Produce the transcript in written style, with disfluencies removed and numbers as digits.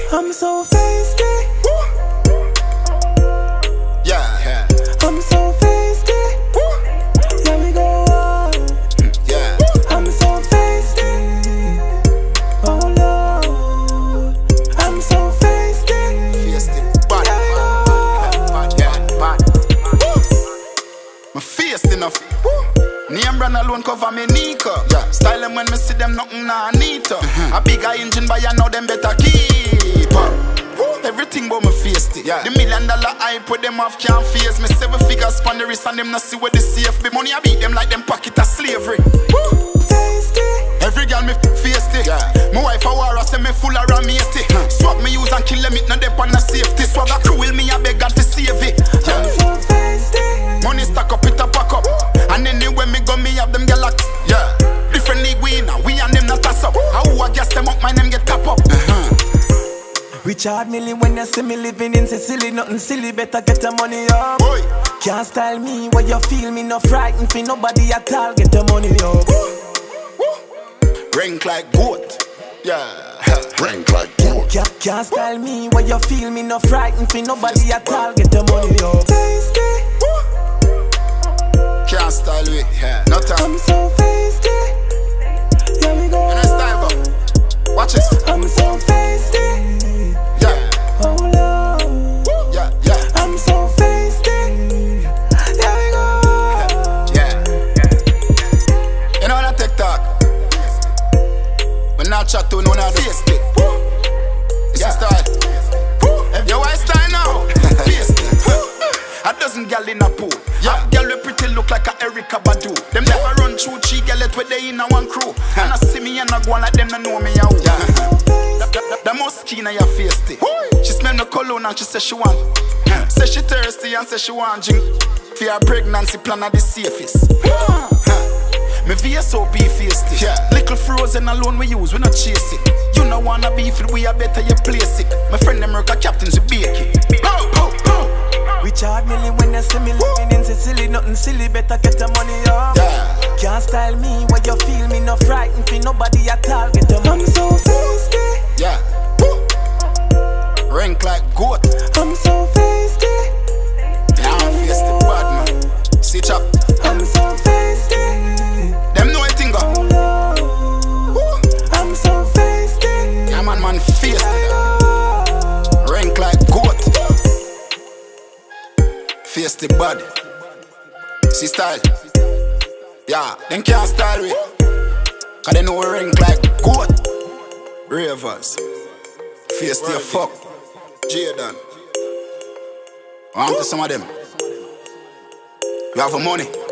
I'm so feisty. Yeah. I'm so feisty. Here we go on. Yeah. I'm so feisty. Oh Lord. I'm so feisty. Feisty. Bad. Bad. My feisty enough. Name brand alone cover me Nico. Yeah. Style them when me see them nothing nah neat. A bigger engine but you know them better keep up. Everything but me feisty. Yeah. The $1 million I put them off can't face me. 7 figures on the wrist and them not see where the safe be. Money I beat them like them pocket of slavery. Feisty. Every girl me feisty. Yeah. My wife a war say me full of ramati. Swap me use and kill them it no dep on the safety. Swag a cruel me a beg God to save it. Yeah. I'm so feisty. Money stack up, it a pack up. And anywhere me go, me have them get locked. Yeah. Different league we in, we and them not toss up. How I gas them up, my name get tap up. Richard Millie, when you see me living in Sicily, nothing silly, better get the money up. Boy. Can't style me where you feel me, no frightened for nobody at all, get the money up. Rank like goat. Yeah. Rank like goat. Can't style me where you feel me, no frightened for nobody at all, get the money up. Can't style it, yeah. No time. I'm so feisty. Here we go. You know style go. Watch this. I'm so feisty. Yeah. Oh Lord. Yeah. I'm so feisty. Here we go. Yeah. You know when I take talk, when I chat to no one I face it. It's a style. Yo, I style now. Face it. A dozen gal in a pool. Yeah. Gal with pretty look like a Erika Badu. Them never run through 3 gallet where they in a one crew. And I see me and I go on like them no know me out. Yeah. The most keen of your face stick. She smell no cologne and she say she want. Say she thirsty and say she want drink. For her pregnancy plan are the safest. Me VSOP feisty. Yeah. Little frozen alone we use, we not chase it. You no wanna beef it, we are better you place it. My friend them work a captains we bake it. Richard Millie, when you see me living in Sicily, nothing silly, better get the money up. Yeah. Can't style me where you feel me, no frightened for nobody at all, get the money. I'm so feisty. Yeah. Rank like goat. I'm so feisty. Yeah, I'm feisty bad man. See chop. I'm so feisty. Them know anything go. I'm so feisty. Yeah man feisty. Rank like goat. Feisty bad. See style. Yeah, them can't style we. Cause they know we rank like goat. Ravers. Feisty a fuck. Jaden. Want to some of them. You have the money.